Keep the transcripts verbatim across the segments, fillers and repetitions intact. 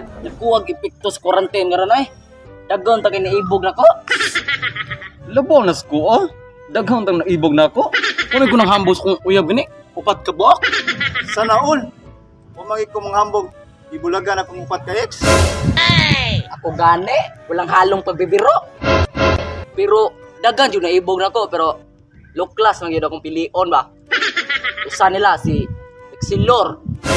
Nakuwag epekto sa quarantine nga ron ay. Dagon ta kay naibog nako. Labaw na ko ah. Daghang tang naibog na ako. Kung ko nang hambos kung uyab gini. Upat ka buok. Sana all. Umagi ko mga hambog. Ibulagan akong upat ka ex. Hey! Ako gani, walang halong pagbibiro. Pero dagan jud naibog nako pero low class man gyud akong pilion ba. Usa nila si Exilor.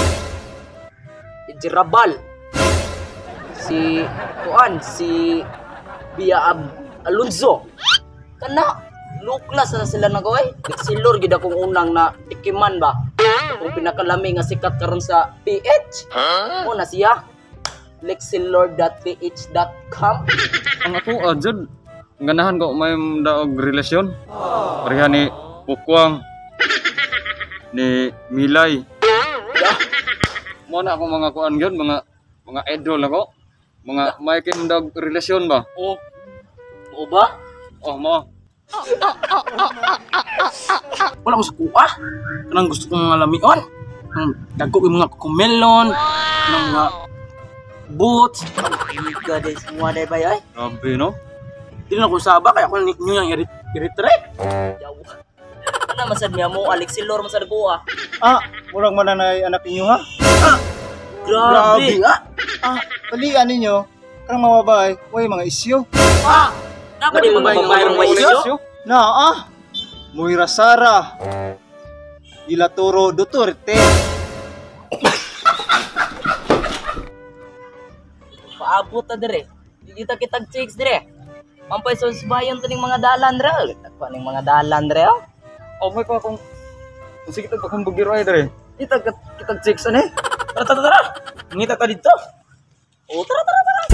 Jirabal. Si Kuan, si Bia Ab Alonzo. Kana low class na sila nagaway. Exilor gid akong unang na tikiman ba. Kung pinakalami nga sikat karon sa P H. Huh? Mo na siya. lexilor dot p h dot com. Ang ako adjud ganahan ko may daog relasyon. Oh. Pareha ni Pukwang ni Milay. Yeah. Mo na ako mga kuan gyud, mga mga idol ako. Mga yeah. May kim daog relasyon ba? Oh. Oo ba? Oh, mo. Wala ko sa kuha. Kanang gusto kong alamion. Dagko ko mga kumelon, ng mga boots. Iga day semua day bay ay. Grabe no. Dili na ko saba kaya ko niyo yang i-retract. Yawa. Ana masad niya mo Alexilor masad ko ah. Ah, murag man na anak ninyo ha. Ah. Grabe ah. Ah, palian ninyo karang mababay, way mga isyu. Ah. Dapat di mga babae mga isyu. Na ah. Moira Sara. Dilatoro Duterte. Paabot ta dire. Kita kitag chicks dire. Pampay sa bayan to ning mga dalan dre. Takpa ning mga dalan dre. Oh, may pa kung sige tag kung bugiro ay dire. Kita kitag chicks ani. Tara tara tara. Ngita ta dito. Oh, tara tara tara.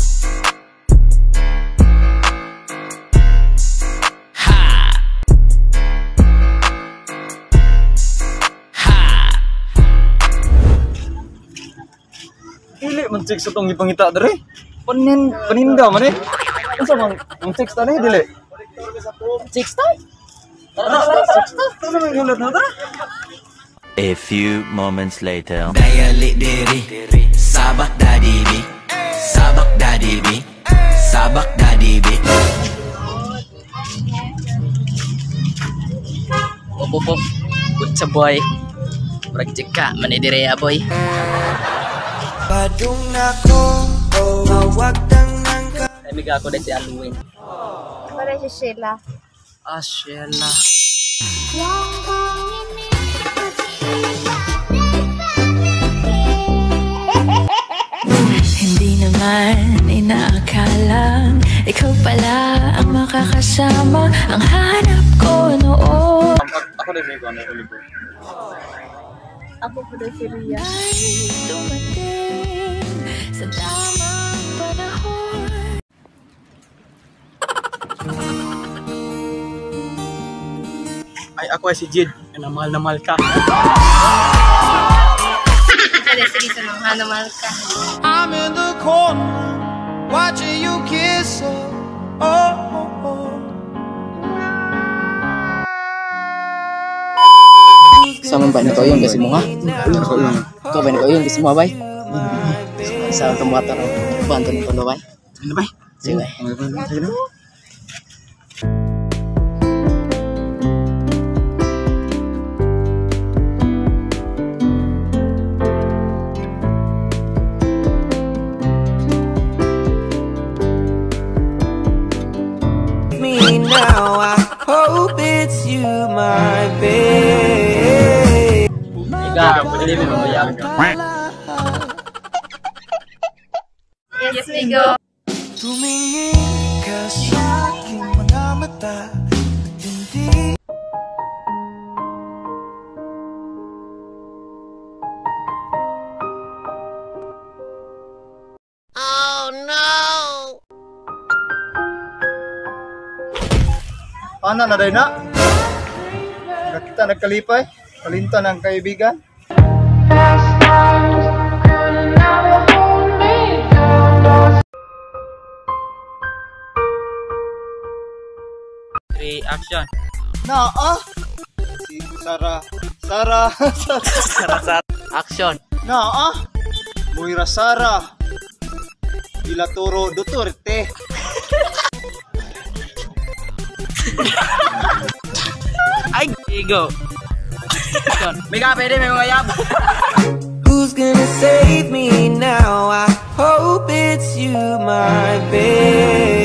Dili man chicks sa tong ipangita dire. Panin paninda man eh. Unsa man ang chicks ta ni dili? Chicks ta? Tara tara tara. Ano man gulat na ta? A few moments later. Dayali diri. Sabak dadibi. Sabak dadibi. Sabak dadibi. Opo po. Kutsa boy. Murag jika manidire ya boy. Padung nako, oh, mawag dang nangka. Amiga ako din si Halloween. Ako rin si Sheila. Ah, Sheila. Hindi naman inaakalang ikaw pala ang makakasama ang hanap ko noon. Ako din ko ano ulit. Ako po din si Ria. Dumating sa tamang panahon. Ay, ako ay si Jid. Na mahal na mahal ka. Pwede sige sa mga na mahal ka. I'm in the corner watching you kiss her. Oh, oh, oh. Sama ba na ko yun kasi mo ha? Ikaw ba na ko yun kasi mo bay? Sa itong water banto ng tulo bay? Ano bay? Sige bay. Sige na. Me now, I hope it's you, my babe. Ika, pwede mo mamayag. Yes, Migo. Tumingin ka sa aking mga mata. Hindi Ana na day na. Nakita nagkalipay. Kalinta ng kaibigan. Three, action. Na ah. Si Sara. Sara. Sara, Sara. Action. Na ah. Moira Sara. Dilaturo Duterte. Ay, igo. May kape din, may mga yab. Who's gonna save me now? I hope it's you, my babe.